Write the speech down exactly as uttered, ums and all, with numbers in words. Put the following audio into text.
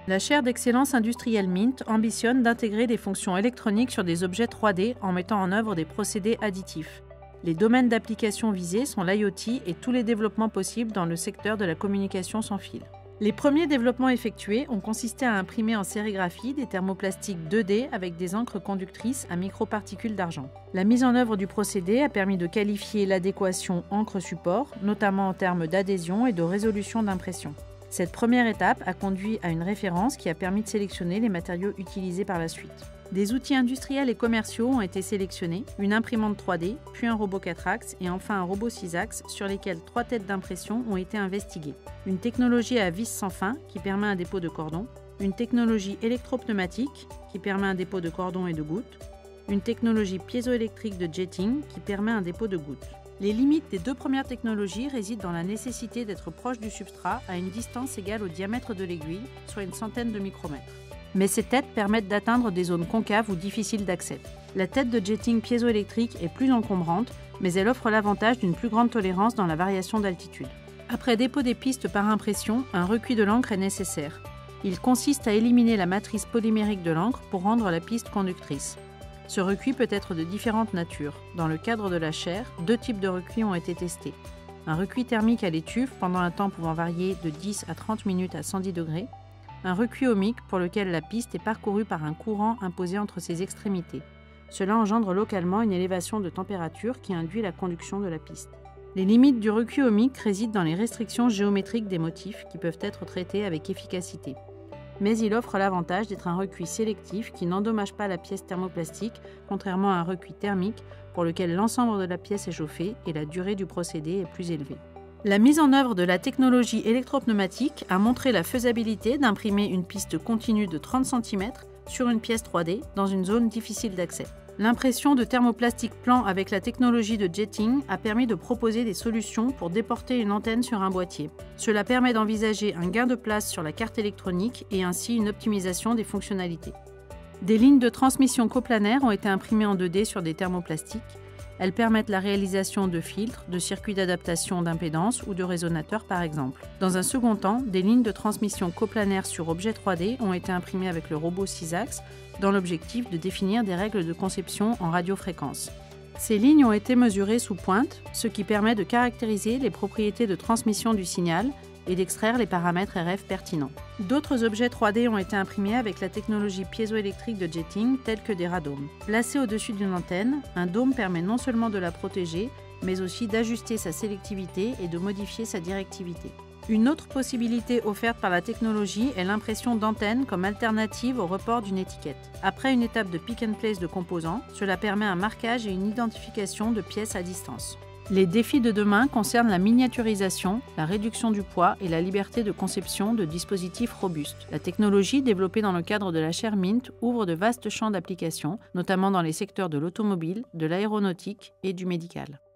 La chaire d'excellence industrielle Mint ambitionne d'intégrer des fonctions électroniques sur des objets trois D en mettant en œuvre des procédés additifs. Les domaines d'application visés sont l'I O T et tous les développements possibles dans le secteur de la communication sans fil. Les premiers développements effectués ont consisté à imprimer en sérigraphie des thermoplastiques deux D avec des encres conductrices à microparticules d'argent. La mise en œuvre du procédé a permis de qualifier l'adéquation encre-support, notamment en termes d'adhésion et de résolution d'impression. Cette première étape a conduit à une référence qui a permis de sélectionner les matériaux utilisés par la suite. Des outils industriels et commerciaux ont été sélectionnés, une imprimante trois D, puis un robot quatre axes et enfin un robot six axes sur lesquels trois têtes d'impression ont été investiguées. Une technologie à vis sans fin qui permet un dépôt de cordon, une technologie électropneumatique qui permet un dépôt de cordon et de gouttes, une technologie piézoélectrique de jetting qui permet un dépôt de gouttes. Les limites des deux premières technologies résident dans la nécessité d'être proche du substrat à une distance égale au diamètre de l'aiguille, soit une centaine de micromètres. Mais ces têtes permettent d'atteindre des zones concaves ou difficiles d'accès. La tête de jetting piézoélectrique est plus encombrante, mais elle offre l'avantage d'une plus grande tolérance dans la variation d'altitude. Après dépôt des pistes par impression, un recuit de l'encre est nécessaire. Il consiste à éliminer la matrice polymérique de l'encre pour rendre la piste conductrice. Ce recuit peut être de différentes natures. Dans le cadre de la chaire, deux types de recuits ont été testés. Un recuit thermique à l'étuve pendant un temps pouvant varier de dix à trente minutes à cent dix degrés. Un recuit ohmique pour lequel la piste est parcourue par un courant imposé entre ses extrémités. Cela engendre localement une élévation de température qui induit la conduction de la piste. Les limites du recuit ohmique résident dans les restrictions géométriques des motifs qui peuvent être traités avec efficacité. Mais il offre l'avantage d'être un recuit sélectif qui n'endommage pas la pièce thermoplastique, contrairement à un recuit thermique pour lequel l'ensemble de la pièce est chauffé et la durée du procédé est plus élevée. La mise en œuvre de la technologie électropneumatique a montré la faisabilité d'imprimer une piste continue de trente centimètres sur une pièce trois D dans une zone difficile d'accès. L'impression de thermoplastique plan avec la technologie de jetting a permis de proposer des solutions pour déporter une antenne sur un boîtier. Cela permet d'envisager un gain de place sur la carte électronique et ainsi une optimisation des fonctionnalités. Des lignes de transmission coplanaires ont été imprimées en deux D sur des thermoplastiques. Elles permettent la réalisation de filtres, de circuits d'adaptation d'impédance ou de résonateurs par exemple. Dans un second temps, des lignes de transmission coplanaires sur objet trois D ont été imprimées avec le robot six axes dans l'objectif de définir des règles de conception en radiofréquence. Ces lignes ont été mesurées sous pointe, ce qui permet de caractériser les propriétés de transmission du signal et d'extraire les paramètres R F pertinents. D'autres objets trois D ont été imprimés avec la technologie piézoélectrique de jetting tels que des radomes. Placés au-dessus d'une antenne, un dôme permet non seulement de la protéger, mais aussi d'ajuster sa sélectivité et de modifier sa directivité. Une autre possibilité offerte par la technologie est l'impression d'antennes comme alternative au report d'une étiquette. Après une étape de pick and place de composants, cela permet un marquage et une identification de pièces à distance. Les défis de demain concernent la miniaturisation, la réduction du poids et la liberté de conception de dispositifs robustes. La technologie développée dans le cadre de la chaire Mint ouvre de vastes champs d'application, notamment dans les secteurs de l'automobile, de l'aéronautique et du médical.